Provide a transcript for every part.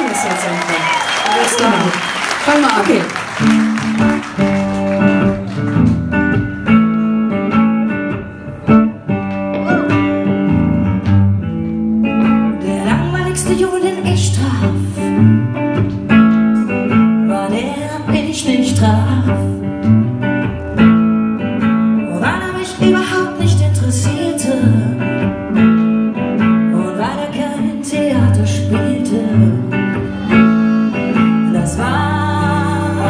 es jetzt endlich. Alles klar. Fang mal an. Okay. Der langweiligste Junge, den ich traf, war der, den ich nicht traf. Und weil er mich überhaupt nicht interessierte und weil er kein Theater spielte, das war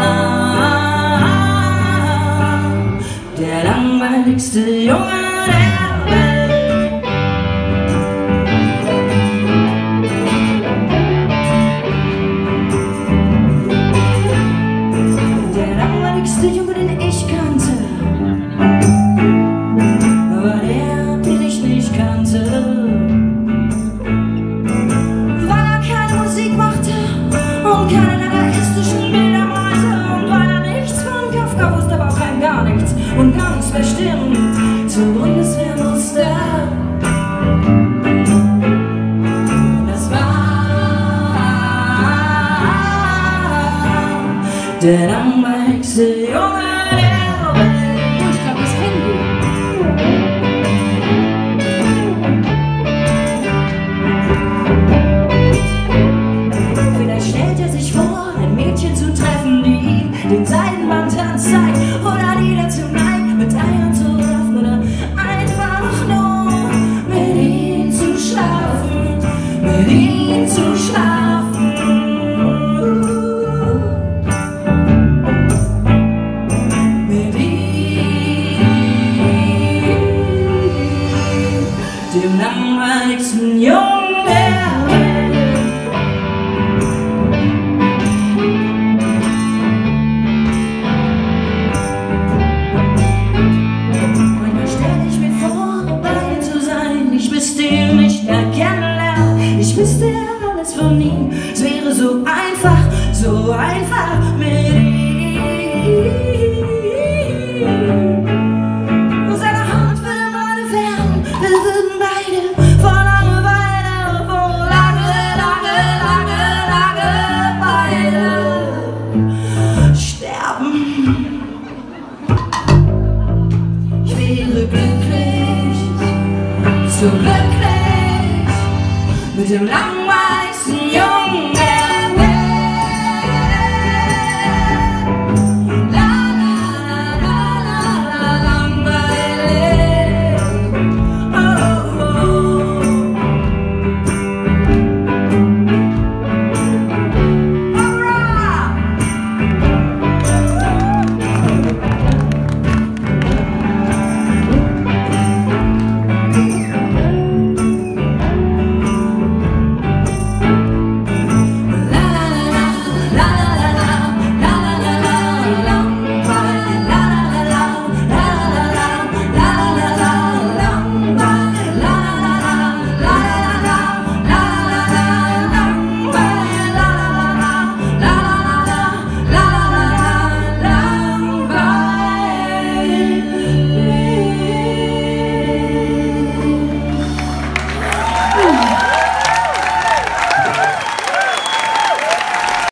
der langweiligste Junge der Welt. Der langweiligste Junge, den ich kannte, war der, den ich nicht kannte. Weil er keine Musik machte und keine dadaistischen Bilder malte und weil er nichts von Kafka wusste, aber auch rein gar nichts und ganz bestimmt zur Bundeswehr musste. Das war der langweiligste Junge der Welt. Und ich glaube, das kennen wir. Vielleicht stellt er sich vor, ein Mädchen zu treffen, die ihm den Seidenbandtanz zeigt oder die dazu neigt, mit Eiern zu werfen oder einfach nur mit ihm zu schlafen, mit ihm zu schlafen. Mit ihm, dem langweiligsten Jungen der Welt. Manchmal stell ich mir vor, bei ihm zu sein, ich müsste ihn nicht mehr kennenlernen, ich wüsste alles von ihm, es wäre so einfach mit